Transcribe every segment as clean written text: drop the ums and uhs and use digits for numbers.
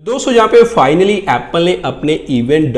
दोस्तों यहाँ पे फाइनली एप्पल ने अपने इवेंट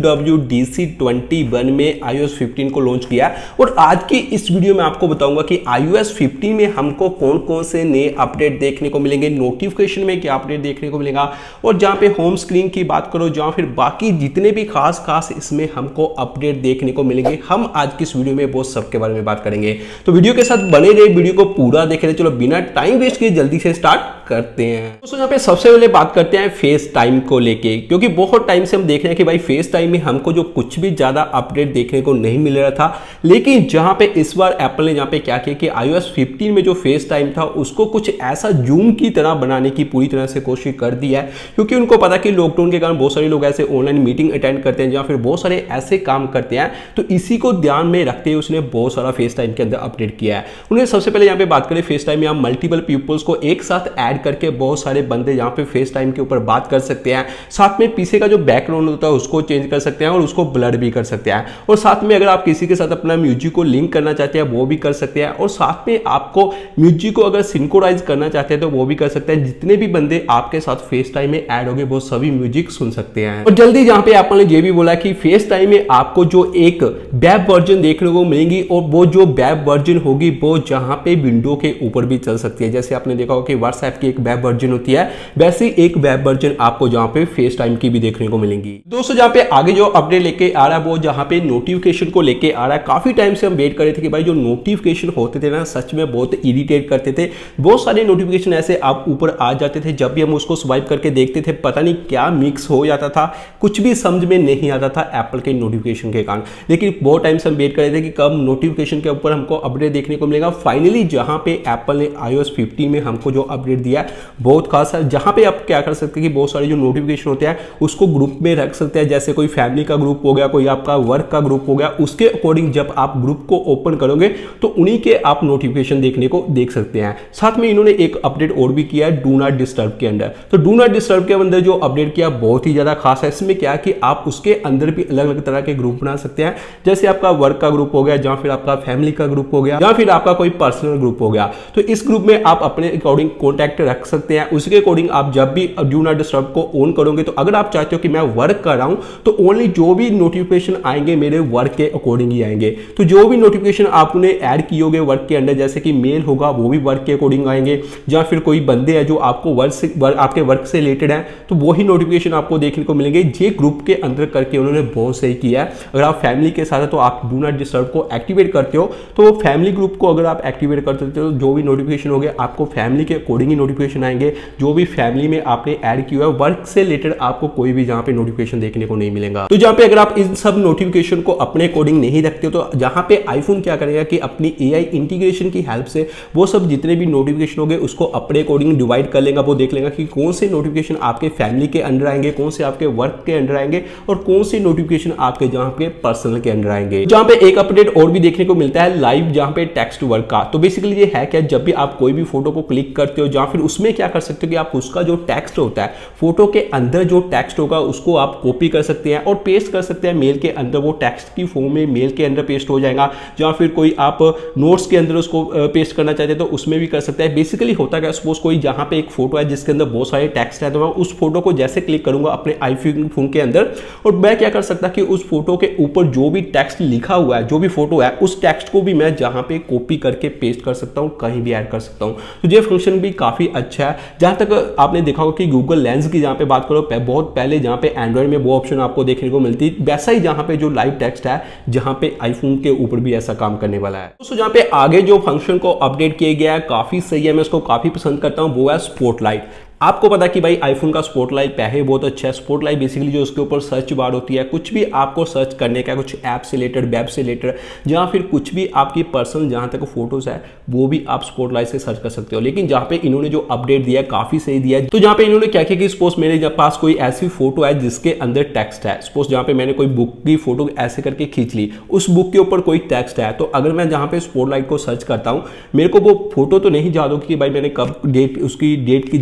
WWDC 21 में iOS 15 को लॉन्च किया और आज की इस वीडियो में आपको बताऊंगा कि iOS 15 में हमको कौन कौन से नए अपडेट देखने को मिलेंगे, नोटिफिकेशन में क्या अपडेट देखने को मिलेगा और जहाँ पे होम स्क्रीन की बात करो, जहाँ फिर बाकी जितने भी खास इसमें हमको अपडेट देखने को मिलेंगे, हम आज की इस वीडियो में वो सबके बारे में बात करेंगे। तो वीडियो के साथ बने रहे, वीडियो को पूरा देख रहे। चलो बिना टाइम वेस्ट किए जल्दी से स्टार्ट करते हैं। दोस्तों यहाँ पे सबसे पहले बात करते हैं फेस टाइम को लेके, क्योंकि बहुत टाइम से हम देख रहे हैं कि भाई फेस टाइम में हमको जो कुछ भी ज्यादा अपडेट देखने को नहीं मिल रहा था, लेकिन जहां पे इस बार एप्पल ने जहां पे क्या किया कि iOS 15 में जो फेस टाइम था उसको कुछ ऐसा जूम की तरह बनाने की पूरी तरह से कोशिश कर दी है, क्योंकि उनको पता कि लॉकडाउन के कारण बहुत सारे लोग ऐसे ऑनलाइन मीटिंग अटेंड करते हैं या फिर बहुत सारे ऐसे काम करते हैं, तो इसी को ध्यान में रखते हुए उसने बहुत सारा फेस टाइम के अंदर अपडेट किया है। उन्हें सबसे पहले यहाँ पे बात करें फेस टाइम में, आप मल्टीपल पीपल्स को एक साथ ऐड करके बहुत सारे बंदे यहाँ पे फेस टाइम के ऊपर बात कर सकते हैं। साथ में पीछे का जो बैकग्राउंड होता है उसको चेंज कर सकते हैं और उसको ब्लर भी कर सकते हैं, और साथ में अगर आप किसी के साथ अपना म्यूजिक को लिंक करना चाहते हैं वो भी कर सकते हैं, और साथ में आपको म्यूजिक को अगर सिंक्रोनाइज करना चाहते हैं तो वो भी कर सकते हैं। जितने भी बंदे आपके साथ फेस टाइम में ऐड होंगे वो सभी म्यूजिक सुन सकते हैं। और जल्दी यहाँ पे एप्पल ने ये भी बोला कि फेस टाइम में आपको जो एक वेब वर्जन देखने को मिलेंगी, और वो जो वेब वर्जन होगी वो जहां पे विंडो के ऊपर भी चल सकती है। जैसे आपने देखा होगा कि व्हाट्सएप की एक वेब वर्जन होती है, वैसे एक वेब वर्जन आपको जहां पे फेस टाइम की भी देखने को मिलेंगी। दोस्तों जहां पे आगे जो अपडेट लेके आ रहा है वो जहां पे नोटिफिकेशन को लेके आ रहा है। काफी टाइम से हम वेट कर रहे थे कि भाई जो नोटिफिकेशन होते थे ना सच में बहुत इरिटेट करते थे। बहुत सारे नोटिफिकेशन ऐसे आप ऊपर आ जाते थे, जब भी हम उसको स्वाइप करके देखते थे पता नहीं क्या मिक्स हो जाता था, कुछ भी समझ में नहीं आता था एप्पल के नोटिफिकेशन के कारण। लेकिन बहुत टाइम से हम वेट कर रहे थे कि कब नोटिफिकेशन के ऊपर हमको अपडेट देखने को मिलेगा। फाइनली जहां पे एप्पल ने iOS 15 में हमको जो अपडेट दिया बहुत खास है, जहां पे आप क्या कर सकते हैं कि बहुत सारे जो नोटिफिकेशन होते हैं उसको ग्रुप में रख सकते हैं। जैसे कोई फैमिली का ग्रुप हो गया, कोई आपका वर्क का ग्रुप हो गया, उसके अकॉर्डिंग जब आप ग्रुप को ओपन करोगे तो उन्हीं के आप नोटिफिकेशन देखने को देख सकते हैं। साथ में इन्होंने एक अपडेट और भी किया है डू नॉट डिस्टर्ब के अंदर। तो डू नॉट डिस्टर्ब के अंदर जो अपडेट किया बहुत ही ज्यादा खास है। इसमें क्या कि आप उसके अंदर भी अलग अलग तरह के ग्रुप बना सकते हैं। जैसे आपका वर्क का ग्रुप हो गया, या फिर आपका फैमिली का ग्रुप हो गया, या फिर आपका कोई पर्सनल ग्रुप हो गया, तो इस ग्रुप में आप अपने अकॉर्डिंग कॉन्टैक्ट रख सकते हैं। उसके अकॉर्डिंग आप जब भी डू नॉट डिस्टर्ब को ऑन करोगे तो अगर आप चाहते हो कि मैं वर्क कर रहा हूं तो ओनली जो भी नोटिफिकेशन आएंगे मेरे वर्क के अकॉर्डिंग ही आएंगे। तो जो भी नोटिफिकेशन आपने ऐड किए होंगे वर्क के अंदर, जैसे कि मेल होगा वो भी वर्क के अकॉर्डिंग आएंगे, या फिर कोई बंदे हैं जो आपको आपके वर्क से रिलेटेड है तो वही नोटिफिकेशन आपको देखने को मिलेंगे। ये ग्रुप के अंदर करके उन्होंने बहुत सही किया है। अगर आप फैमिली के साथ है तो आप डू नॉट डिस्टर्ब को एक्टिवेट करते हो, तो फैमिली ग्रुप को अगर आप एक्टिवेट करते हो तो जो भी नोटिफिकेशन होंगे आपको फैमिली के अकॉर्डिंग ही नोटिफिकेशन आएंगे। जो भी फैमिली में आपने ऐड किया है वर्क से रिलेटेड आपको कोई भी जहां पे नोटिफिकेशन देखने को नहीं मिलेगा। तो जहां पे अगर आप इन सब नोटिफिकेशन को अपने अकॉर्डिंग नहीं रखते हो तो जहां पे आईफोन क्या करेगा कि अपनी AI इंटीग्रेशन की हेल्प से वो सब जितने भी नोटिफिकेशन होंगे उसको अपने अकॉर्डिंग डिवाइड कर लेगा। वो देख लेगा कि कौन से नोटिफिकेशन आपके फैमिली के अंडर आएंगे, कौन से आपके वर्क के अंडर आएंगे और कौन से नोटिफिकेशन आपके जहां पे पर्सनल के अंडर आएंगे। जहां पे एक अपडेट और भी देखने को मिलता है लाइव जहां पे टेक्स्ट वर्क का। तो बेसिकली ये है क्या, जब भी आप कोई भी फोटो को क्लिक करते हो या फिर उसमें क्या कर सकते हो कि आप उसका जो टेक्स्ट होता है फोटो के अंदर जो टेक्स्ट होगा उसको आप कॉपी कर सकते हैं और पेस्ट कर सकते हैं मेल के अंदर। वो टेक्स्ट की फॉर्म में मेल के अंदर पेस्ट हो जाएगा, या फिर कोई आप नोट्स के अंदर उसको पेस्ट करना चाहते हैं तो उसमें भी कर सकते हैं। बेसिकली होता क्या, सपोज कोई जहां पे एक फोटो है जिसके अंदर बहुत सारे टेक्स्ट है, तो मैं उस फोटो को जैसे क्लिक करूंगा अपने आईफोन के अंदर और मैं क्या कर सकता कि उस फोटो के ऊपर जो भी टेक्स्ट लिखा हुआ है, जो भी फोटो है, उस टेक्स्ट को भी मैं जहां पे कॉपी करके पेस्ट कर सकता हूं, कहीं भी ऐड कर सकता हूं। तो ये फंक्शन भी काफी अच्छा है। जहां तक आपने देखा होगा कि गूगल लेंस की जहां पे बात करो, बहुत पहले जहां पे एंड्रॉइड में वो ऑप्शन आपको देखने को मिलती है, वैसा ही जहां पे जो लाइव टेक्स्ट है जहां पे आईफोन के ऊपर भी ऐसा काम करने वाला है। दोस्तों जहां पे आगे जो फंक्शन को अपडेट किया गया है काफी सही है, मैं इसको काफी पसंद करता हूं, वो है स्पॉटलाइट। आपको पता कि भाई आईफोन का स्पॉटलाइट पहले बहुत अच्छा है। स्पॉटलाइट बेसिकली जो उसके ऊपर सर्च बार होती है, कुछ भी आपको सर्च करने का, कुछ ऐप से रिलेटेड, वेब से रिलेटेड, या फिर कुछ भी आपकी पर्सनल जहां तक फोटोज है वो भी आप स्पॉटलाइट से सर्च कर सकते हो। लेकिन जहां पे इन्होंने जो अपडेट दिया है काफी सही दिया है। तो जहां पे इन्होंने क्या किया कि सपोज मेरे पास कोई ऐसी फोटो है जिसके अंदर टेक्स्ट है, सपोज जहां पे मैंने कोई बुक की फोटो ऐसे करके खींच ली, उस बुक के ऊपर कोई टेक्स्ट है, तो अगर मैं जहां पे स्पॉटलाइट को सर्च करता हूं मेरे को वो फोटो तो नहीं याद होगी कि भाई मैंने कब डेट, उसकी डेट की याद होगी,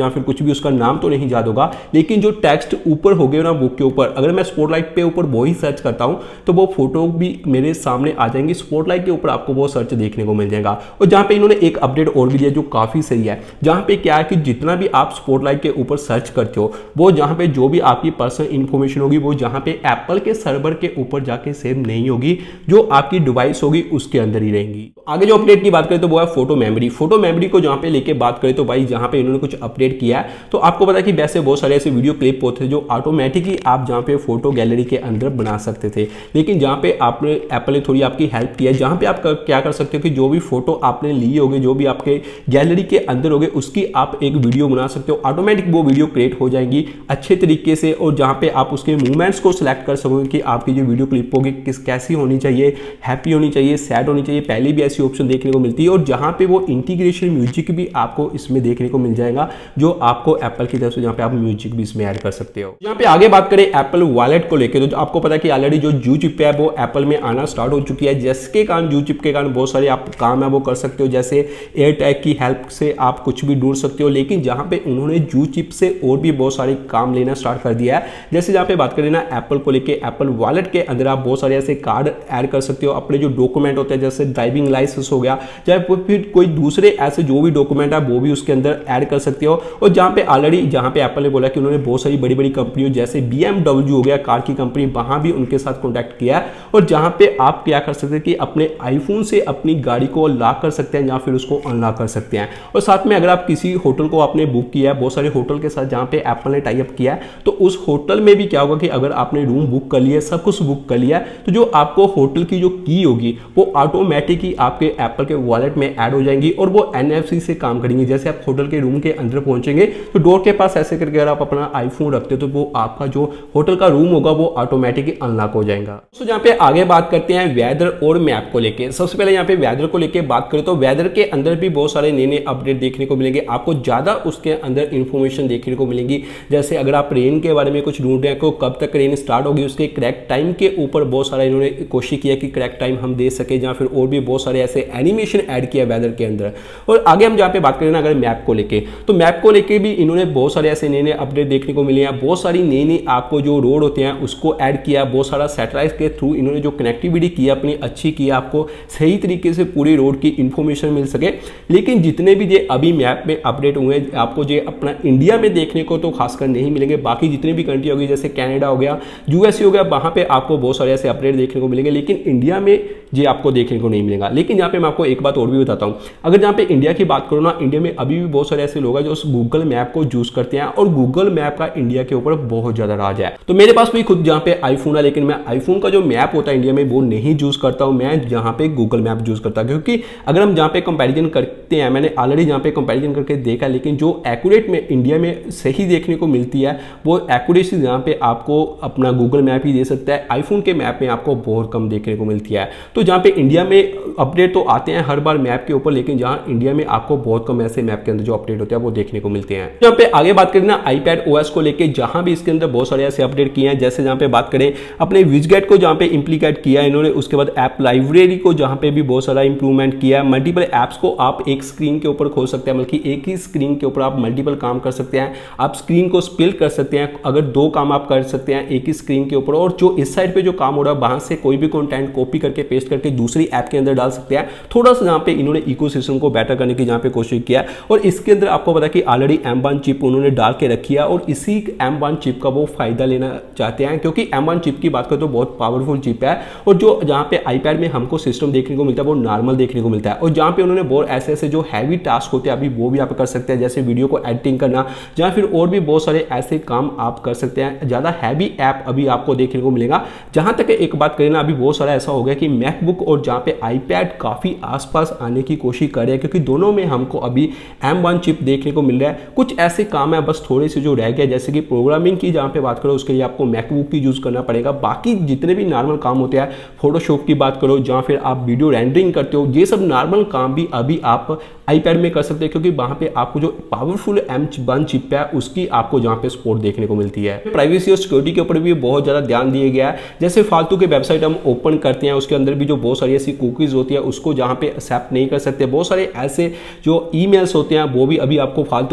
या फिर कुछ भी उसका नाम तो नहीं याद होगा, लेकिन जो टेक्स्ट ऊपर हो गया ना बुक के ऊपर, अगर मैं स्पॉटलाइट पे ऊपर वो ही सर्च करता हूं तो वो फोटो भी मेरे सामने आ जाएंगी। स्पॉटलाइट के ऊपर आपको वो सर्च देखने को मिल जाएगा। और जहां पे इन्होंने एक अपडेट और भी दिया जो काफी सही है, जहां पे क्या है कि जितना भी आप स्पॉटलाइट के ऊपर सर्च करते हो वो जहां पे जो भी आपकी पर्सनल इंफॉर्मेशन होगी वो जहां पे एप्पल के सर्वर के ऊपर जाके सेव नहीं होगी, जो आपकी डिवाइस होगी उसके अंदर ही रहेंगी। आगे जो अपडेट की बात करें तो वो है फोटो मेमोरी। फोटो मेमोरी को जहां पे लेके बात करें तो भाई जहां पे इन्होंने कुछ अपडेट किया है, तो आपको पता है कि वैसे बहुत सारे ऐसे वीडियो क्लिप होते थे जो ऑटोमेटिकली आप जहां पे फोटो गैलरी के अंदर बना सकते थे, लेकिन जहां पे आपने एप्पल ने थोड़ी आपकी हेल्प की है, जहां पे आप क्या कर सकते हो कि जो भी फोटो आपने ली होगी, जो भी आपके गैलरी के अंदर होगे, उसकी आप एक वीडियो बना सकते हो। ऑटोमेटिक वो वीडियो क्रिएट हो जाएंगी अच्छे तरीके से, और जहां पे आप उसके मूवमेंट्स को सिलेक्ट कर सकोगे कि आपकी जो वीडियो क्लिप होगी कैसी होनी चाहिए, हैप्पी होनी चाहिए, सैड होनी चाहिए। पहले भी ऐसी ऑप्शन देखने को मिलती है, और जहां पे वो इंटीग्रेशन म्यूजिक भी आपको इसमें देखने को मिल जाएगा, जो आपको एप्पल की तरफ से जहां पे आप म्यूजिक भी इसमें ऐड कर सकते हो। यहाँ पे आगे बात करें एप्पल वॉलेट को लेकर, तो आपको पता है कि ऑलरेडी जो जू चिप है वो एप्पल में आना स्टार्ट हो चुकी है, जिसके कारण जू चिप के कारण बहुत सारे आप काम है वो कर सकते हो, जैसे एयर टैग की हेल्प से आप कुछ भी ढूंढ सकते हो। लेकिन जहां पे उन्होंने जू चिप से और भी बहुत सारे काम लेना स्टार्ट कर दिया है, जैसे जहां पे बात करें ना एप्पल को लेके, एप्पल वॉलेट के अंदर आप बहुत सारे ऐसे कार्ड ऐड कर सकते हो, अपने जो डॉक्यूमेंट होते हैं जैसे ड्राइविंग लाइसेंस हो गया, चाहे फिर कोई दूसरे ऐसे जो भी डॉक्यूमेंट है वो भी उसके अंदर ऐड कर सकते हो। और जहां पे ऑलरेडी जहां पे एप्पल ने बोला कि उन्होंने बहुत सारी बड़ी बड़ी कंपनियों जैसे BMW हो गया कार की कंपनी, वहां भी उनके साथ कॉन्टैक्ट किया है, और जहां पे आप क्या कर सकते हैं कि अपने आईफोन से अपनी गाड़ी को लॉक कर सकते हैं या फिर उसको अनलॉक कर सकते हैं। और साथ में अगर आप किसी होटल को आपने बुक किया है, बहुत सारे होटल के साथ जहां पे एप्पल ने टाई अप किया है, तो उस होटल में भी क्या होगा कि अगर आपने रूम बुक कर लिया, सब कुछ बुक कर लिया, तो जो आपको होटल की जो की होगी वो ऑटोमेटिकली आपके एप्पल के वॉलेट में ऐड हो जाएंगी, और वो NFC से काम करेंगी। जैसे आप होटल के रूम के अंदर पहुंचेंगे तो डोर के पास ऐसे करके अगर आप अपना आईफोन रखते हो तो वो आपका जो होटल का रूम होगा वो ऑटोमेटिकली अनलॉक हो जाएगा। तो जहां पे आगे बात करते हैं वेदर और मैप को लेके, सबसे पहले यहाँ पे वेदर को लेके बात करें तो वेदर के अंदर भी बहुत सारे नए नए अपडेट देखने को मिलेंगे, आपको ज्यादा उसके अंदर इंफॉर्मेशन देखने को मिलेंगी। जैसे अगर आप रेन के बारे में कुछ ढूंढ रहे हैं, कब तक रेन स्टार्ट होगी, उसके करेक्ट टाइम के ऊपर बहुत सारा इन्होंने कोशिश किया कि करेक्ट टाइम हम दे सके, जहां फिर और भी बहुत सारे ऐसे एनिमेशन ऐड किया वेदर के अंदर। और आगे हम जहाँ पे बात करें ना अगर मैप को लेके, तो मैप को लेके भी इन्होंने बहुत सारे ऐसे नए नए अपडेट देखने को मिले हैं, बहुत सारी नई नई आपको जो रोड होते हैं उसको ऐड किया, बहुत सारा सैटेलाइट के थ्रू इन्होंने जो कनेक्टिविटी की अपनी अच्छी की, आपको सही तरीके से पूरी रोड की इंफॉर्मेशन मिल सके। लेकिन जितने भी ये अभी मैप में अपडेट हुए हैं आपको जो अपना इंडिया में देखने को तो खासकर नहीं मिलेंगे, बाकी जितने भी कंट्री होगी जैसे कनाडा हो गया, USA हो गया, वहां पे आपको बहुत सारे ऐसे अपडेट देखने को मिलेंगे, लेकिन इंडिया में ये आपको देखने को नहीं मिलेगा। लेकिन यहाँ पे मैं आपको एक बात और भी बताता हूँ, अगर जहाँ पे इंडिया की बात करो ना, इंडिया में अभी भी बहुत सारे ऐसे लोग हैं जो उस गूगल मैप को यूज करते हैं, और गूगल मैप का इंडिया के ऊपर बहुत ज्यादा राज है। तो मेरे पास भी खुद जहाँ पे आईफोन है, लेकिन मैं आईफोन का जो मैप होता है इंडिया में वो नहीं यूज करता हूँ, मैं जहाँ पे गूगल मैप यूज करता हूँ, क्योंकि अगर हम जहाँ पे कंपैरिजन करते हैं, मैंने ऑलरेडी जहाँ पे कंपैरिजन करके देखा, लेकिन जो एक्यूरेट में इंडिया में सही देखने को मिलती है वो एक्यूरेसी जहाँ पे आपको अपना गूगल मैप ही दे सकता है, आईफोन के मैप में आपको बहुत कम देखने को मिलती है। तो जहाँ पे इंडिया में अपडेट तो आते हैं हर बार मैप के ऊपर, लेकिन जहाँ इंडिया में आपको बहुत कम ऐसे मैप के अंदर जो अपडेट होते हैं वो देखने को मिलते हैं। यहाँ पे आगे बात करें ना iPad OS को लेके, जहां भी इसके अंदर बहुत सारे ऐसे अपडेट किए हैं, जैसे जहां पे बात करें अपने विजगेट को जहां पे इंप्लीकेट किया है इन्होंने, उसके बाद ऐप लाइब्रेरी को जहां पे भी बहुत सारा इंप्रूवमेंट किया है, मल्टीपल ऐप्स को आप एक स्क्रीन के ऊपर खोल सकते हैं, बल्कि एक ही स्क्रीन के ऊपर आप मल्टीपल काम कर सकते हैं, आप स्क्रीन को स्प्लिट कर सकते हैं, अगर दो काम आप कर सकते हैं एक ही स्क्रीन के ऊपर, और जो इस साइड पे जो काम हो रहा है वहां से कोई भी कंटेंट कॉपी करके पेस्ट करके दूसरी ऐप के अंदर डाल सकते हैं। थोड़ा सा जहां पे इन्होंने इकोसिस्टम को बेटर करने की जहां पे कोशिश किया, और इसके अंदर आपको पता है कि ऑलरेडी M1 चिप उन्होंने डाल के रखी है, और इसी M1 चिप का वो फायदा लेना चाहते हैं, क्योंकि M1 चिप की बात करें तो बहुत पावरफुल चिप है, और जो जहां पे iPad में हमको सिस्टम देखने को मिलता है वो नॉर्मल देखने को मिलता है, और जहां पे उन्होंने बहुत ऐसे ऐसे जो हैवी टास्क होते हैं अभी वो भी आप कर सकते हैं, जैसे वीडियो को एडिटिंग करना, या फिर और भी बहुत सारे ऐसे काम आप कर सकते हैं। ज्यादा हैवी ऐप अभी आपको देखने को मिलेगा। जहां तक एक बात करें ना, अभी बहुत सारा ऐसा हो गया कि मैकबुक और जहां पे iPad काफी आसपास आने की कोशिश कर रहे हैं, क्योंकि दोनों में हमको अभी M1 चिप देखने को मिल रहा है। कुछ ऐसे काम है बस थोड़े से जो रह गए, जैसे कि प्रोग्रामिंग की जहां पे बात करो उसके लिए आपको मैकबुक की यूज करना पड़ेगा। बाकी जितने भी नॉर्मल काम होते हैं, फोटोशॉप की बात करो, जहां फिर आप वीडियो रेंडरिंग करते हो, ये सब नॉर्मल काम भी अभी आप iPad में कर सकते हैं, क्योंकि वहां पे आपको जो पावरफुल M1 चिप है उसकी आपको जहां पे सपोर्ट देखने को मिलती है। प्राइवेसी और सिक्योरिटी के ऊपर भी बहुत ज्यादा ध्यान दिया गया है। जैसे फालतू के वेबसाइट हम ओपन करते हैं उसके अंदर भी जो बहुत सारी ऐसी कुकीज होती है उसको जहां पे एक्सेप्ट नहीं कर सकते। बहुत सारे ऐसे जो ईमेल्स होते हैं वो भी अभी आपको फालतू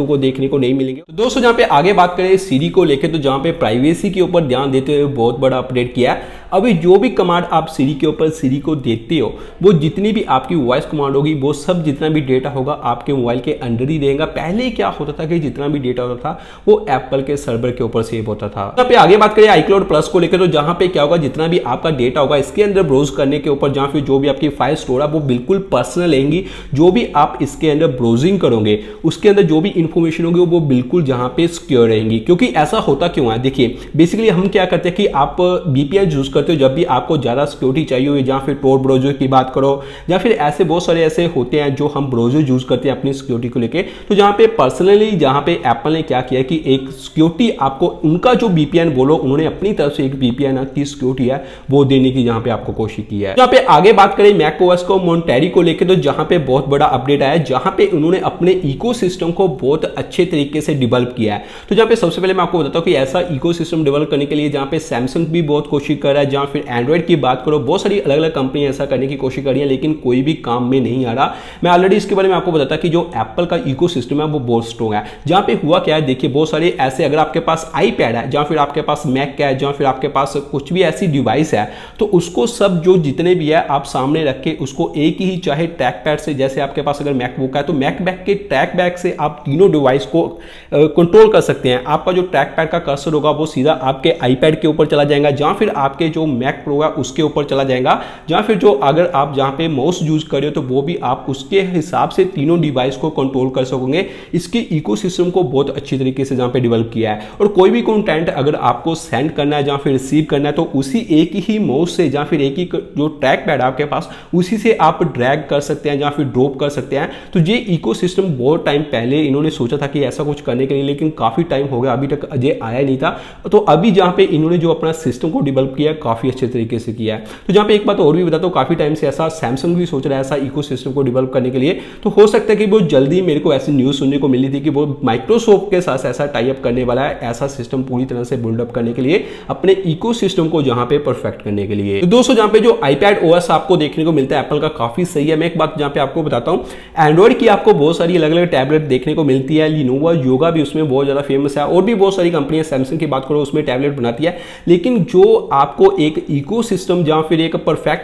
फालतू को देखने को नहीं मिलेंगे। तो दोस्तों जहाँ पे आगे बात करें सीरी को लेकर, तो जहाँ पे प्राइवेसी के ऊपर ध्यान देते हुए बहुत बड़ा अपडेट किया है। अभी जो भी कमांड आप सीरी के ऊपर सीरी को देते हो, वो जितनी भी आपकी वॉइस कमांड होगी, वो सब जितना भी डेटा होगा आपके मोबाइल के अंदर ही रहेगा। पहले क्या होता था कि जितना भी डेटा होता था वो एप्पल के सर्वर के ऊपर सेव होता था। यहाँ पे आगे बात करें iCloud प्लस को लेकर, तो जहां पे क्या होगा, जितना भी आपका डेटा होगा इसके अंदर ब्राउज करने के ऊपर, जहां फिर जो भी आपकी फाइल स्टोर है वो बिल्कुल पर्सनल रहेंगी। जो भी आप इसके अंदर ब्राउजिंग करोगे उसके अंदर जो भी इंफॉर्मेशन होगी वो बिल्कुल जहां पे सिक्योर रहेंगी। क्योंकि ऐसा होता क्यों है, देखिए बेसिकली हम क्या करते हैं कि आप VPN यूज करते हो जब भी आपको ज्यादा सिक्योरिटी चाहिए हो, जहां फिर टोर ब्राउजर की बात करो, या फिर ऐसे बहुत सारे ऐसे होते हैं जो हम ब्राउजर यूज करते हैं अपनी सिक्योरिटी को लेके। तो जहां पे पर्सनली जहां पे एप्पल ने क्या किया कि एक सिक्योरिटी आपको, उनका जो VPN बोलो, उन्होंने अपनी तरफ से एक VPN की सिक्योरिटी है वो देने की जहां पे आपको कोशिश की है। जहां पे आगे बात करें मैकओएस को मोन्टेरी को लेकर, तो जहां पे बहुत बड़ा अपडेट आया, जहां पे उन्होंने अपने इकोसिस्टम को बहुत अच्छे तरीके से डेवलप किया है। तो जहां पे सबसे पहले मैं आपको बताता हूं कि ऐसा इकोसिस्टम डेवलप करने के लिए जहां पे सैमसंग भी बहुत कोशिश कर रहा है, जहां फिर एंड्रॉइड की बात करो, बहुत सारी अलग अलग कंपनी ऐसा करने की कोशिश कर रही है, लेकिन कोई भी काम में नहीं आ रहा। मैं ऑलरेडी इसके बारे में आपको बताता कि जो एप्पल का इकोसिस्टम है वो बहुत स्ट्रॉन्ग है। जहां पे हुआ क्या है, देखिए बहुत सारे ऐसे, अगर आपके पास आईपैड है, जहां फिर आपके पास मैक है, जहां फिर आपके पास कुछ भी ऐसी डिवाइस है, तो उसको सब जो जितने भी है आप सामने रख के उसको एक ही, चाहे ट्रैक पैड से, जैसे आपके पास अगर मैकबुक है तो मैकबुक के ट्रैक पैड से आप तीनों डिवाइस को कंट्रोल कर सकते हैं। आपका जो ट्रैक पैड का कर्सर होगा वो सीधा आपके आईपैड के ऊपर चला जाएगा, जहां फिर आपके जो मैक प्रो है उसके ऊपर चला जाएगा, जहां फिर जो अगर आप जहां पे माउस यूज कर रहे हो तो वो भी आप उसके हिसाब से तीनों डिवाइस को कंट्रोल कर सकोगे। इसके इकोसिस्टम को बहुत अच्छी तरीके से जहां पे डेवलप किया है। और कोई भी कंटेंट अगर आपको सेंड करना है, जहां फिर रिसीव करना है, तो उसी एक ही माउस से, जहां फिर एक ही जो ट्रैक पैड आपके पास, उसी से आप ड्रैग कर सकते हैं, जहां फिर ड्रॉप कर सकते हैं। तो ये इकोसिस्टम बहुत टाइम पहले इन्होंने सोचा था कि ऐसा कुछ करने के लिए, लेकिन काफी टाइम हो गया, अभी तक अजय आया नहीं था। तो अभी जहां पे इन्होंने जो अपना सिस्टम को डेवलप किया काफी अच्छे तरीके से किया है। तो जहां पे एक बात और भी बताता हूं, काफी टाइम से ऐसा सैमसंग भी सोच रहा है ऐसा इकोसिस्टम को डेवलप करने के लिए। तो हो सकता है कि बहुत जल्दी मेरे को ऐसी न्यूज सुनने को मिली थी कि वो माइक्रोसॉफ्ट के साथ ऐसा टाई अप करने वाला है, ऐसा सिस्टम पूरी तरह से बिल्ड अप करने के लिए, अपने इकोसिस्टम को जहां पे परफेक्ट करने के लिए। तो दोस्तों जहां पे जो iPad OS आपको देखने को मिलता है एप्पल का, काफी सही है। मैं एक बात जहां पे आपको बताता हूं, एंड्रॉइड की आपको बहुत सारी अलग अलग टैबलेट देखने को मिलती है। लिनोवा योगा भी उसमें बहुत ज्यादा फेमस है, और भी बहुत सारी कंपनियां, सैमसंग की बात करो उसमें टैबलेट बनाती है। लेकिन जो आपको एक इकोसिस्टम जहां फिर एक परफेक्ट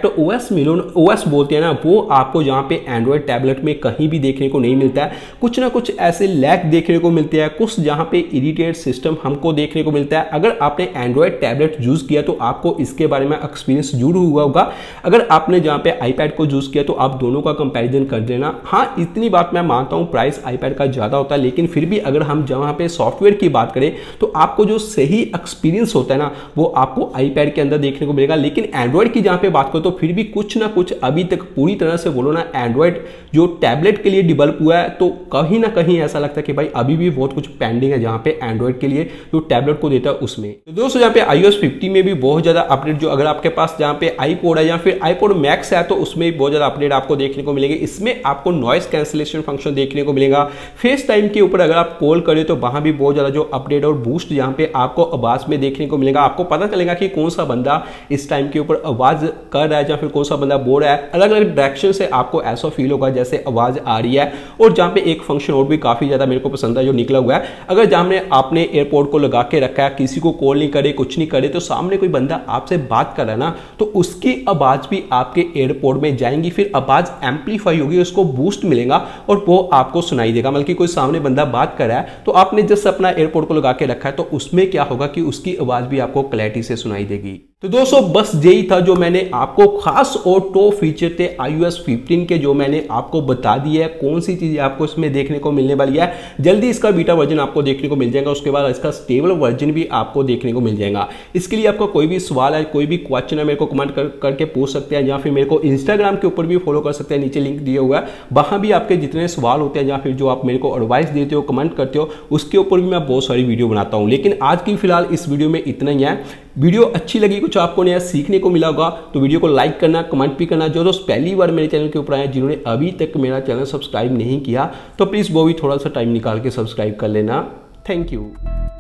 OS बोलते हैं ना, वो आपको जहां पे एंड्रॉइड टैबलेट में कहीं भी देखने को नहीं मिलता है। कुछ ना कुछ ऐसे लैग देखने को मिलते हैं, कुछ जहां पे इरिटेट सिस्टम हमको देखने को मिलता है। अगर आपने एंड्रॉइड टैबलेट यूज किया तो आपको इसके बारे में एक्सपीरियंस जरूर हुआ होगा। अगर आपने जहां पे iPad को यूज किया तो आप दोनों का कंपैरिजन कर देना। हाँ, इतनी बात मैं मानता हूं, प्राइस iPad का ज्यादा होता है, लेकिन फिर भी अगर हम जहां पे सॉफ्टवेयर की बात करें तो आपको जो सही एक्सपीरियंस होता है ना, वो आपको iPad के अंदर देखने को मिलेगा। लेकिन एंड्रॉइड की जहां पे बात करो तो फिर भी कुछ ना कुछ अभी तक पूरी तरह से बोलो ना, एंड्रॉइड जो टैबलेट के लिए डेवलप हुआ है, तो कहीं ना कहीं ऐसा लगता है कि भाई अभी भी बहुत कुछ पेंडिंग है जहां पे एंड्रॉइड के लिए जो टैबलेट को देता है उसमें। तो दोस्तों जहां पे iOS 15 में भी बहुत ज्यादा अपडेट, जो अगर आपके पास जहां पे iPod है या फिर iPod Max है तो उसमें भी बहुत ज्यादा अपडेट आपको देखने को मिलेंगे। इसमें आपको नॉइस कैंसिलेशन फंक्शन देखने को मिलेगा। फेस टाइम के ऊपर अगर आप कॉल करें तो वहां भी बहुत ज्यादा जो अपडेट और बूस्ट जहां पे आपको आवाज में देखने को मिलेगा। आपको पता चलेगा कि कौन सा बंदा इस टाइम के ऊपर आवाज कर रहा है या फिर कौन सा बंदा बोल रहा है। अलग अलग डायरेक्शन से आपको ऐसा फील होगा जैसे आवाज आ रही है। और जहां पे एक फंक्शन और भी काफी ज्यादा मेरे को पसंद है जो निकला हुआ है, अगर जहां आपने एयरपोर्ट को लगा के रखा है, किसी को कॉल नहीं करे, कुछ नहीं करे, तो सामने कोई बंदा आपसे बात कर रहा है ना, तो उसकी आवाज भी आपके एयरपोर्ट में जाएंगी, फिर आवाज एम्पलीफाई होगी, उसको बूस्ट मिलेगा और वो आपको सुनाई देगा। मतलब कि कोई सामने बंदा बात कर रहा है तो आपने जस्ट अपना एयरपोर्ट को लगा के रखा है, तो उसमें क्या होगा कि उसकी आवाज भी आपको क्लैरिटी से सुनाई देगी। तो दोस्तों बस यही था जो मैंने आपको खास और टॉप फीचर थे iOS 15 के, जो मैंने आपको बता दिया है कौन सी चीजें आपको इसमें देखने को मिलने वाली है। जल्दी इसका बीटा वर्जन आपको देखने को मिल जाएगा, उसके बाद इसका स्टेबल वर्जन भी आपको देखने को मिल जाएगा। इसके लिए आपका कोई भी सवाल है, कोई भी क्वेश्चन है, मेरे को कमेंट करके पूछ सकते हैं, या फिर मेरे को इंस्टाग्राम के ऊपर भी फॉलो कर सकते हैं, नीचे लिंक दिया हुआ है। वहां भी आपके जितने सवाल होते हैं या फिर जो आप मेरे को एडवाइस देते हो, कमेंट करते हो, उसके ऊपर भी मैं बहुत सारी वीडियो बनाता हूं। लेकिन आज की फिलहाल इस वीडियो में इतना ही है। वीडियो अच्छी लगी, कुछ आपको नया सीखने को मिला होगा, तो वीडियो को लाइक करना, कमेंट भी करना। जो दोस्त पहली बार मेरे चैनल के ऊपर आए, जिन्होंने अभी तक मेरा चैनल सब्सक्राइब नहीं किया, तो प्लीज़ वो भी थोड़ा सा टाइम निकाल के सब्सक्राइब कर लेना। Thank you.